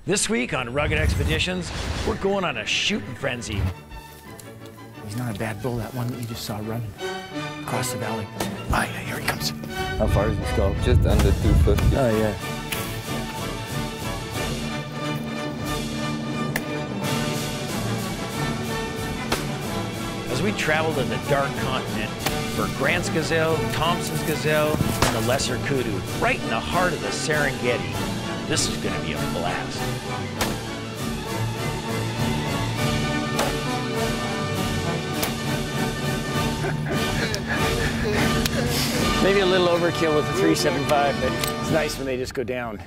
This week on Rugged Expeditions, we're going on a shooting frenzy. He's not a bad bull, that one that you just saw running across the valley. Oh yeah, here he comes. How far is this go? Just under 250. Oh yeah. As we travel to the Dark Continent for Grant's gazelle, Thomson's gazelle, and the lesser kudu, right in the heart of the Serengeti. This is going to be a blast. Maybe a little overkill with the 375, but it's nice when they just go down.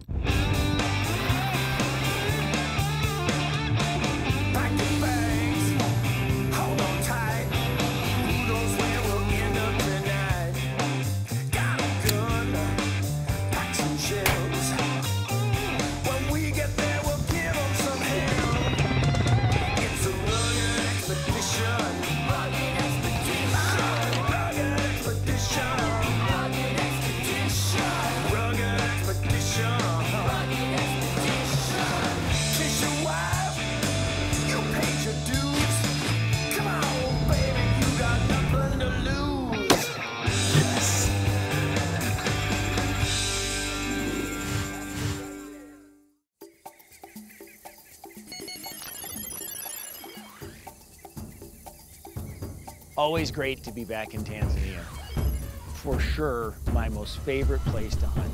Always great to be back in Tanzania. For sure, my most favorite place to hunt.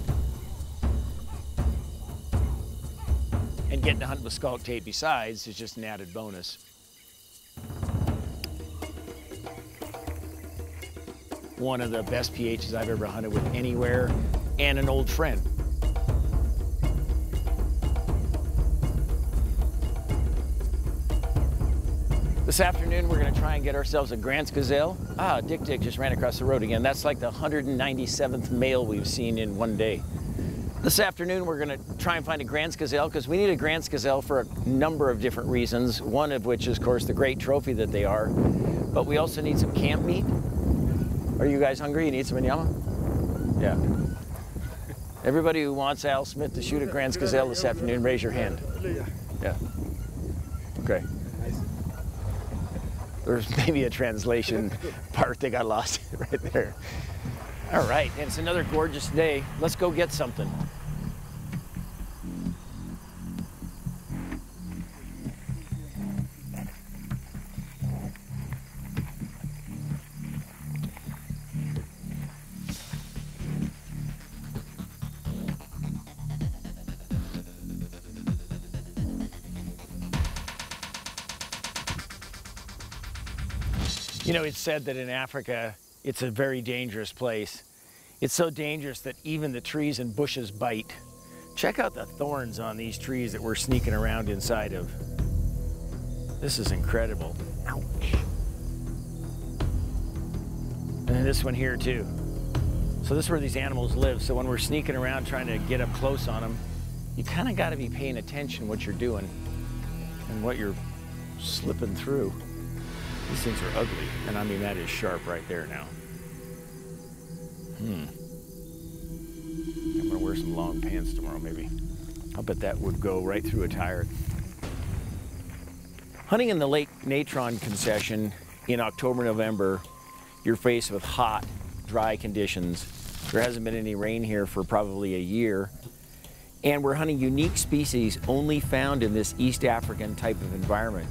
And getting to hunt with Skulk Tape besides is just an added bonus. One of the best PHs I've ever hunted with anywhere, and an old friend. This afternoon, we're gonna try and get ourselves a Grant's gazelle. Ah, Dick just ran across the road again. That's like the 197th male we've seen in one day. This afternoon, we're gonna try and find a Grant's gazelle because we need a Grant's gazelle for a number of different reasons. One of which is, of course, the great trophy that they are. But we also need some camp meat. Are you guys hungry? You need some nyama? Yeah. Everybody who wants Al Smith to shoot a Grant's gazelle this afternoon, raise your hand. Yeah. Okay. There's maybe a translation part that got lost right there. All right, and it's another gorgeous day. Let's go get something. You know, it's said that in Africa, it's a very dangerous place. It's so dangerous that even the trees and bushes bite. Check out the thorns on these trees that we're sneaking around inside of. This is incredible. Ouch. And this one here too. So this is where these animals live. So when we're sneaking around trying to get up close on them, you kind of got to be paying attention what you're doing and what you're slipping through. These things are ugly, and I mean that is sharp right there now. I'm gonna wear some long pants tomorrow, maybe. I'll bet that would go right through a tire. Hunting in the Lake Natron concession in October, November, you're faced with hot, dry conditions. There hasn't been any rain here for probably a year. And we're hunting unique species only found in this East African type of environment.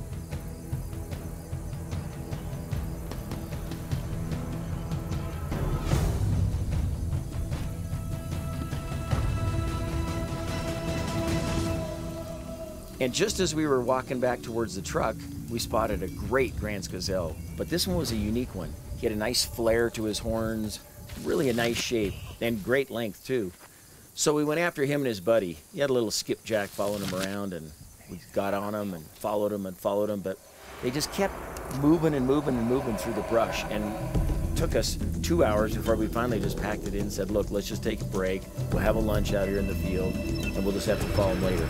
And just as we were walking back towards the truck, we spotted a great Grant's gazelle, but this one was a unique one. He had a nice flare to his horns, really a nice shape, and great length too. So we went after him and his buddy. He had a little skipjack following him around, and we got on him and followed him, but they just kept moving and moving and moving through the brush, and it took us 2 hours before we finally just packed it in and said, look, let's just take a break. We'll have a lunch out here in the field, and we'll just have to follow him later.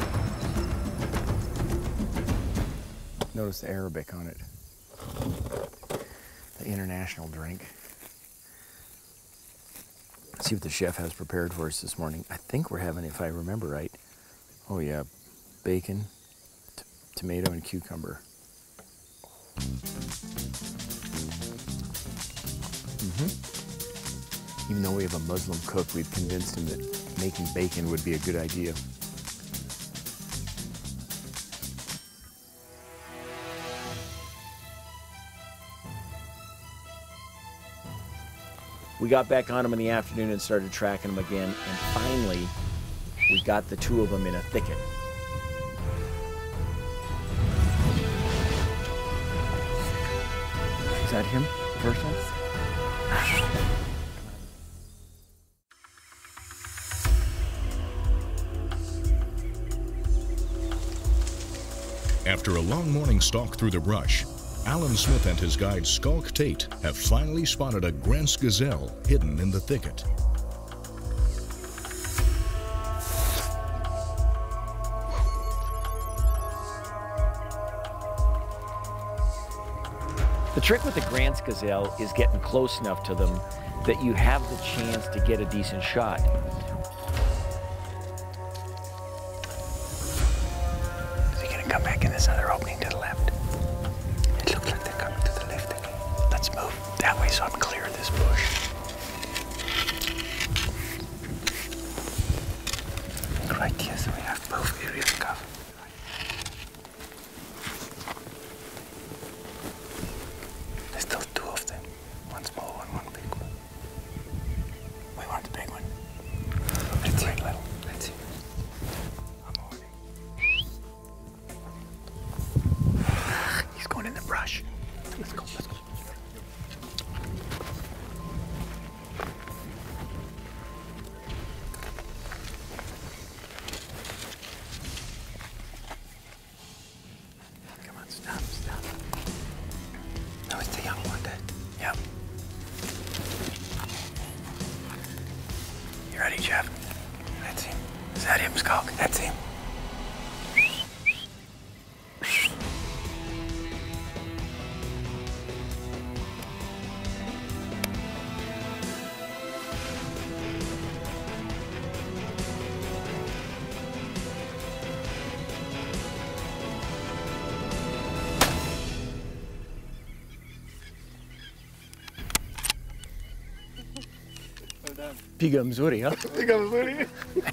Notice the Arabic on it. The international drink. Let's see what the chef has prepared for us this morning. I think we're having, if I remember right, Oh yeah, bacon, tomato, and cucumber. Even though we have a Muslim cook, we've convinced him that making bacon would be a good idea. We got back on them in the afternoon and started tracking them again, and finally, we got the two of them in a thicket. Is that him, the first one? After a long morning stalk through the brush, Alan Smith and his guide Skulk Tate have finally spotted a Grant's gazelle hidden in the thicket. The trick with the Grant's gazelle is getting close enough to them that you have the chance to get a decent shot. Is he gonna come back in this other opening to the left? It looks like they're coming to the left again. Let's move that way so I'm clear of this bush. Right here, so we have both areas covered. There's still two of them. One small one, one big one. We want the big one. Let's see, little. Let's see. I'm over there. He's going in the brush. Let's go, let's go. Come on, stop, stop. No, it's the young one, Dad. Yep. You ready, Jeff? That's him. Is that him, Skulk? That's him. Pigam Zuri, huh? Pigam Zuri.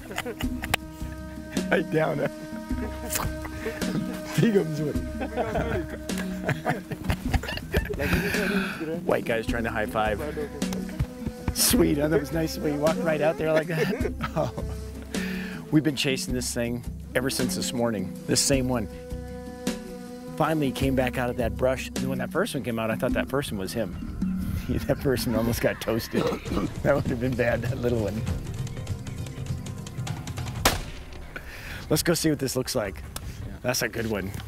Right down there. Pigam Zuri. White guy's trying to high five. Sweet, huh? That was nice when you walked right out there like that. Oh. We've been chasing this thing ever since this morning. This same one. Finally came back out of that brush. And when that first one came out, I thought that first one was him. That person almost got toasted. That would have been bad, that little one. Let's go see what this looks like. That's a good one.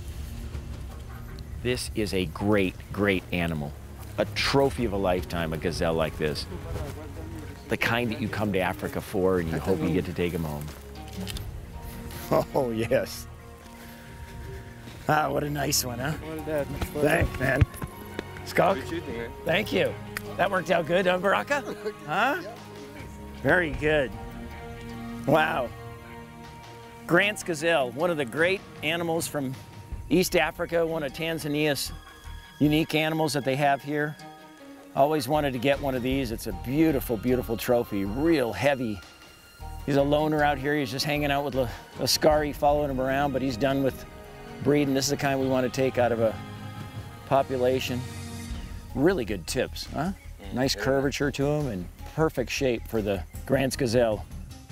This is a great, great animal. A trophy of a lifetime, a gazelle like this. The kind that you come to Africa for and you hope you get to take him home. Oh, yes. Ah, what a nice one, huh? Thanks, man. Skulk? Thank you. That worked out good, huh, Baraka? Huh? Very good. Wow. Grant's gazelle, one of the great animals from East Africa, one of Tanzania's unique animals that they have here. Always wanted to get one of these. It's a beautiful, beautiful trophy, real heavy. He's a loner out here. He's just hanging out with Lascari following him around, but he's done with breeding. This is the kind we want to take out of a population. Really good tips, huh? Nice curvature to them and perfect shape for the Grant's gazelle.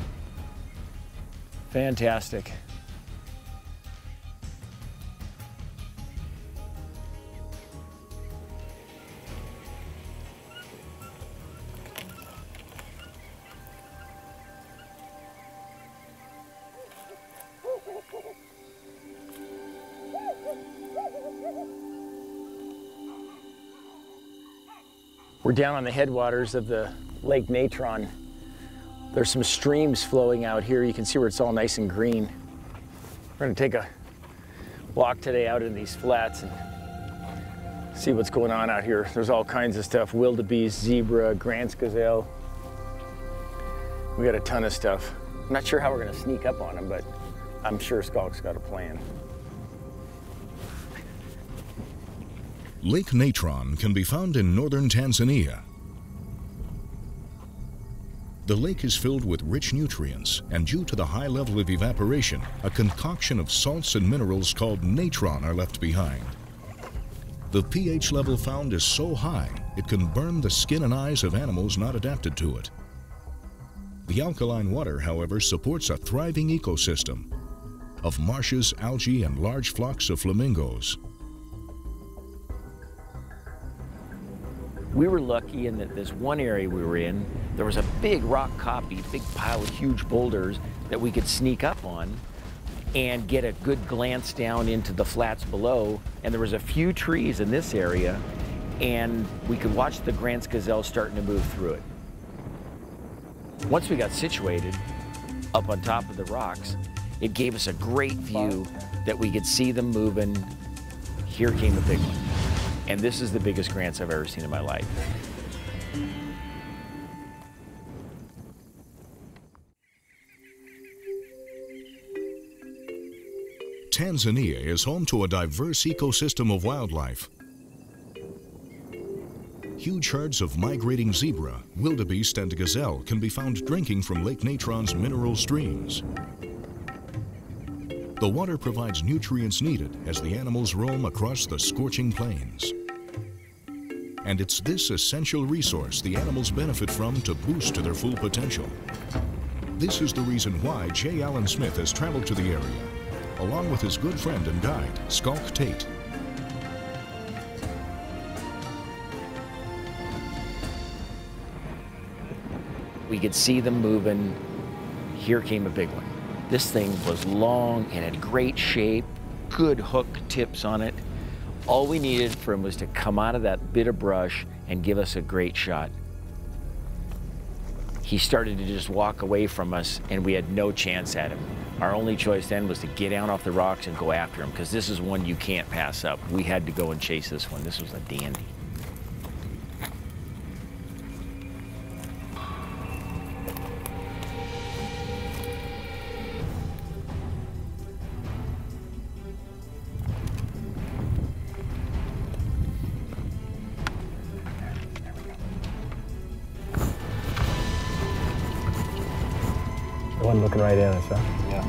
Fantastic. We're down on the headwaters of the Lake Natron. There's some streams flowing out here. You can see where it's all nice and green. We're gonna take a walk today out in these flats and see what's going on out here. There's all kinds of stuff, wildebeest, zebra, Grant's gazelle. We got a ton of stuff. I'm not sure how we're gonna sneak up on them, but I'm sure Skulk's got a plan. Lake Natron can be found in northern Tanzania. The lake is filled with rich nutrients, and due to the high level of evaporation, a concoction of salts and minerals called natron are left behind. The pH level found is so high, it can burn the skin and eyes of animals not adapted to it. The alkaline water, however, supports a thriving ecosystem of marshes, algae, and large flocks of flamingos. We were lucky in that this one area we were in, there was a big rock copy, big pile of huge boulders that we could sneak up on and get a good glance down into the flats below. And there was a few trees in this area, and we could watch the Grant's gazelle starting to move through it. Once we got situated up on top of the rocks, it gave us a great view that we could see them moving. Here came the big one. And this is the biggest Grants I've ever seen in my life. Tanzania is home to a diverse ecosystem of wildlife. Huge herds of migrating zebra, wildebeest, and gazelle can be found drinking from Lake Natron's mineral streams. The water provides nutrients needed as the animals roam across the scorching plains. And it's this essential resource the animals benefit from to boost to their full potential. This is the reason why J. Alain Smith has traveled to the area, along with his good friend and guide, Skulk Tate. We could see them moving. Here came a big one. This thing was long and had great shape, good hook tips on it. All we needed for him was to come out of that bit of brush and give us a great shot. He started to just walk away from us, and we had no chance at him. Our only choice then was to get down off the rocks and go after him, because this is one you can't pass up. We had to go and chase this one. This was a dandy. The one looking right at us, huh? Yeah.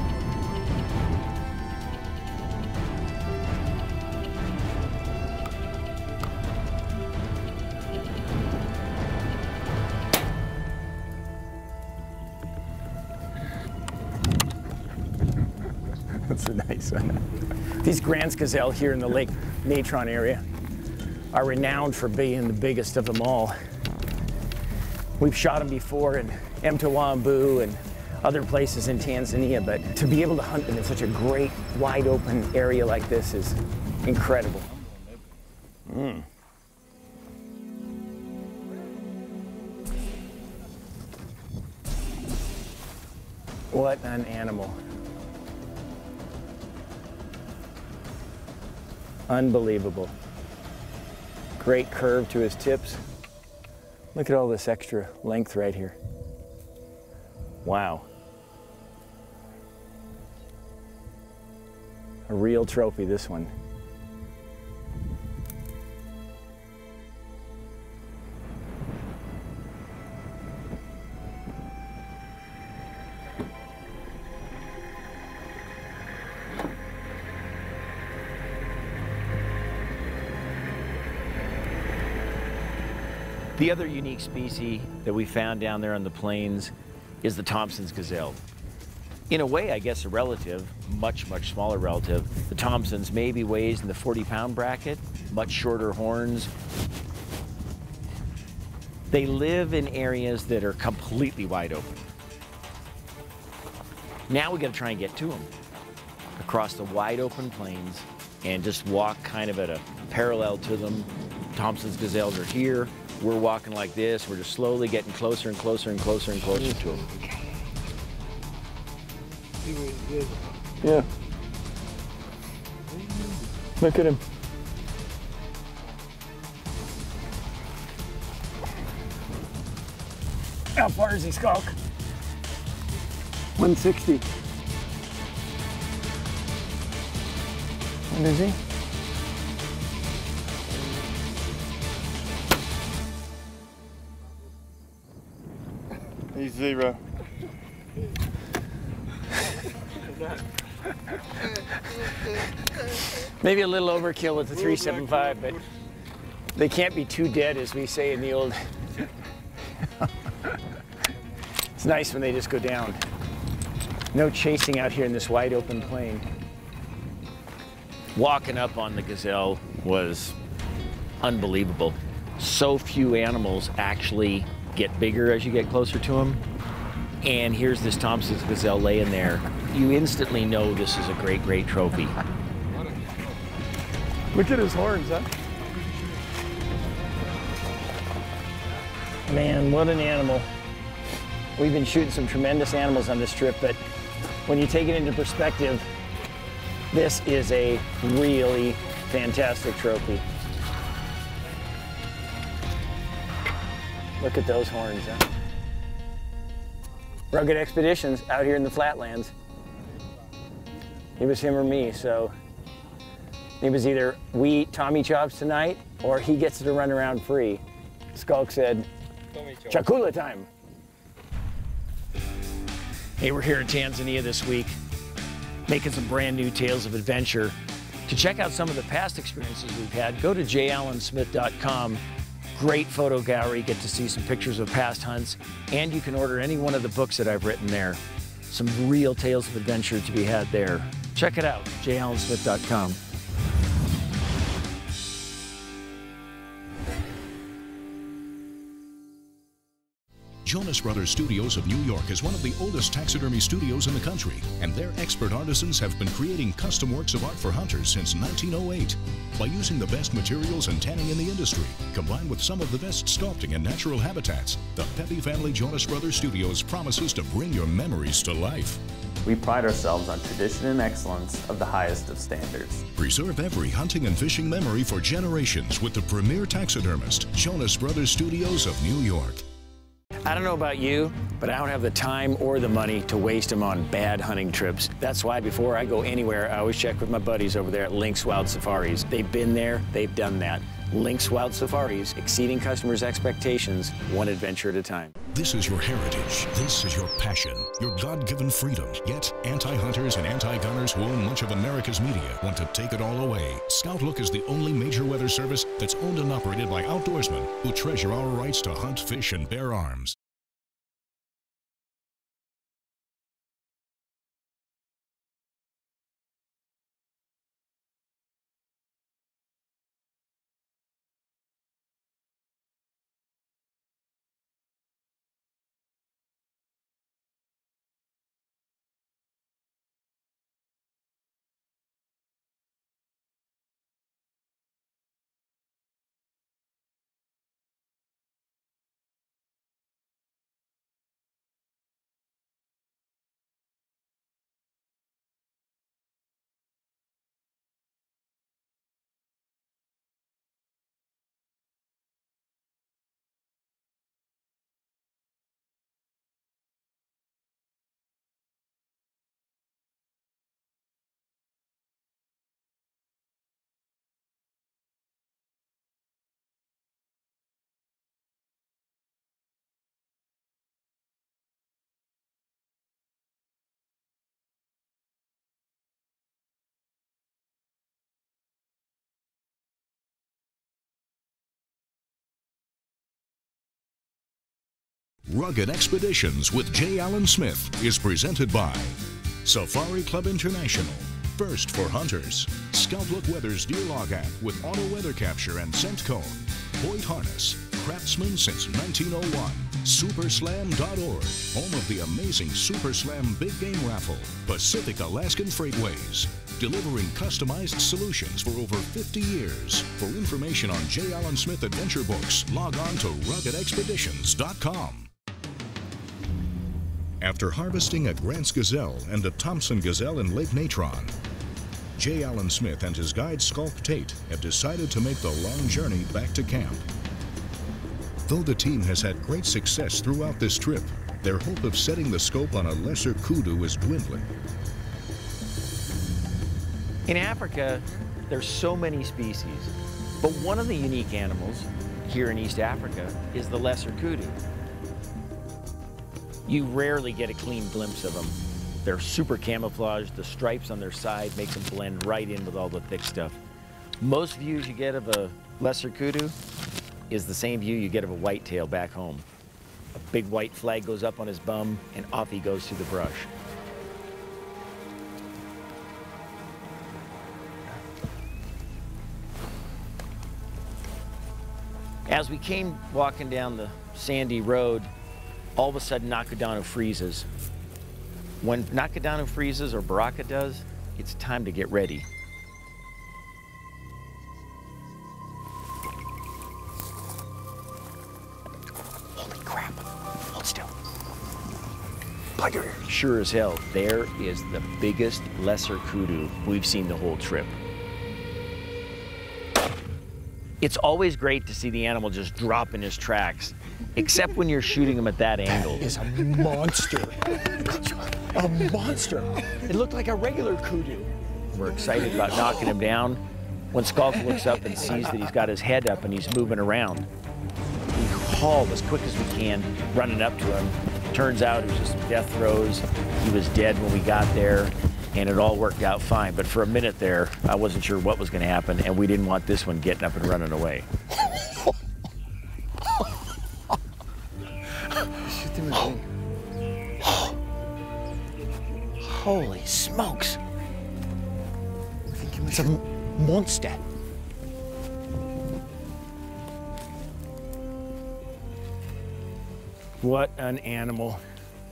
That's a nice one. These Grant's gazelle here in the Lake Natron area are renowned for being the biggest of them all. We've shot them before in Mtawambu and other places in Tanzania, but to be able to hunt them in such a great, wide open area like this is incredible. What an animal. Unbelievable. Great curve to his tips. Look at all this extra length right here. Wow. A real trophy, this one. The other unique species that we found down there on the plains is the Thomson's gazelle. In a way, I guess a relative, much smaller relative. The Thomson's maybe weighs in the 40-pound bracket, much shorter horns. They live in areas that are completely wide open. Now we got to try and get to them across the wide open plains and just walk kind of at a parallel to them. Thomson's gazelles are here. We're walking like this. We're just slowly getting closer and closer and closer and closer to them. Yeah. Look at him. How far is he, Skulk? 160. What is he? He's 0. Maybe a little overkill with the 375, but they can't be too dead, as we say in the old. It's nice when they just go down. No chasing out here in this wide open plain. Walking up on the gazelle was unbelievable. So few animals actually get bigger as you get closer to them. And here's this Thomson's gazelle laying there. You instantly know this is a great, great trophy. Look at his horns, huh? Man, what an animal. We've been shooting some tremendous animals on this trip, but when you take it into perspective, this is a really fantastic trophy. Look at those horns, huh? Rugged Expeditions out here in the flatlands. It was him or me, so it was either we eat Tommy chops tonight or he gets to run around free. Skulk said, Chakula time. Hey, we're here in Tanzania this week, making some brand new tales of adventure. To check out some of the past experiences we've had, go to jalansmith.com. Great photo gallery, get to see some pictures of past hunts, and you can order any one of the books that I've written there. Some real tales of adventure to be had there. Check it out, jalansmith.com. Jonas Brothers Studios of New York is one of the oldest taxidermy studios in the country, and their expert artisans have been creating custom works of art for hunters since 1908. By using the best materials and tanning in the industry, combined with some of the best sculpting and natural habitats, the Pepe family Jonas Brothers Studios promises to bring your memories to life. We pride ourselves on tradition and excellence of the highest of standards. Preserve every hunting and fishing memory for generations with the premier taxidermist, Jonas Brothers Studios of New York. I don't know about you, but I don't have the time or the money to waste them on bad hunting trips. That's why before I go anywhere, I always check with my buddies over there at Lynx Wild Safaris. They've been there, they've done that. Lynx Wild Safaris, exceeding customers' expectations, one adventure at a time. This is your heritage. This is your passion, your God-given freedom. Yet, anti-hunters and anti-gunners who own much of America's media want to take it all away. Scout Look is the only major weather service that's owned and operated by outdoorsmen who treasure our rights to hunt, fish, and bear arms. Rugged Expeditions with J. Allen Smith is presented by Safari Club International, First for Hunters, Scout Look Weather's Deer Log app with auto weather capture and scent cone, Hoyt Harness, craftsman since 1901, Superslam.org, home of the amazing Super Slam Big Game Raffle, Pacific Alaskan Freightways, delivering customized solutions for over 50 years. For information on J. Allen Smith adventure books, log on to ruggedexpeditions.com. After harvesting a Grant's gazelle and a Thomson gazelle in Lake Natron, J. Allen Smith and his guide Skulk Tate have decided to make the long journey back to camp. Though the team has had great success throughout this trip, their hope of setting the scope on a lesser kudu is dwindling. In Africa, There's so many species, but one of the unique animals here in East Africa is the lesser kudu. You rarely get a clean glimpse of them. They're super camouflaged. The stripes on their side make them blend right in with all the thick stuff. Most views you get of a lesser kudu is the same view you get of a whitetail back home. A big white flag goes up on his bum and off he goes through the brush. As we came walking down the sandy road, all of a sudden Nakadano freezes. When Nakadano freezes, or Baraka does, it's time to get ready. Holy crap, hold still. Plug your ear. Sure as hell, there is the biggest lesser kudu we've seen the whole trip. It's always great to see the animal just drop in his tracks, except when you're shooting him at that angle. That is a monster. A monster. It looked like a regular kudu. We're excited about knocking him down when Skulk looks up and sees that he's got his head up and he's moving around. We haul as quick as we can, running up to him. Turns out it was just some death throes. He was dead when we got there, and it all worked out fine. But for a minute there, I wasn't sure what was going to happen, and we didn't want this one getting up and running away. Holy smokes. It's a monster. What an animal.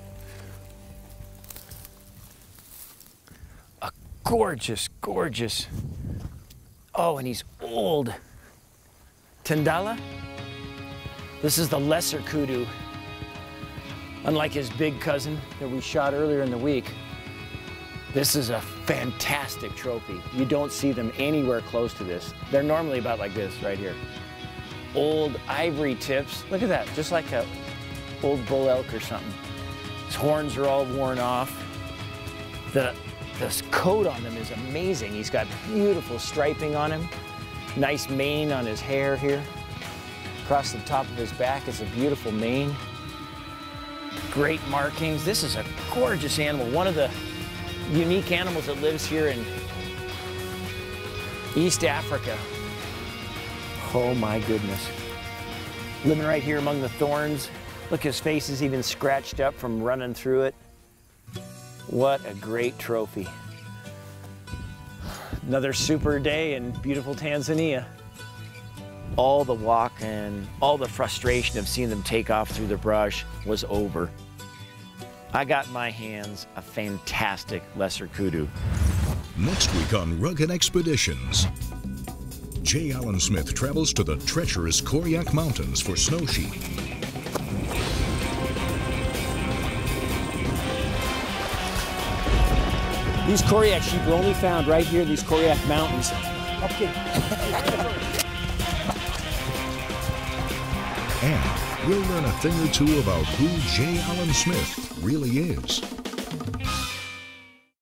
A gorgeous, gorgeous. Oh, and he's old. Tandala? This is the lesser kudu. Unlike his big cousin that we shot earlier in the week, this is a fantastic trophy. You don't see them anywhere close to this. They're normally about like this right here. Old ivory tips. Look at that, just like a old bull elk or something. His horns are all worn off. This coat on him is amazing. He's got beautiful striping on him. Nice mane on his hair here. Across the top of his back is a beautiful mane. Great markings. This is a gorgeous animal. One of the unique animals that lives here in East Africa. Oh my goodness. Living right here among the thorns. Look, his face is even scratched up from running through it. What a great trophy. Another super day in beautiful Tanzania. All the walking, all the frustration of seeing them take off through the brush was over. I got in my hands a fantastic lesser kudu. Next week on Rugged Expeditions, J. Alain Smith travels to the treacherous Koryak Mountains for snow sheep. These Koryak sheep were only found right here in these Koryak Mountains. Okay. And we'll learn a thing or two about who J. Alain Smith really is.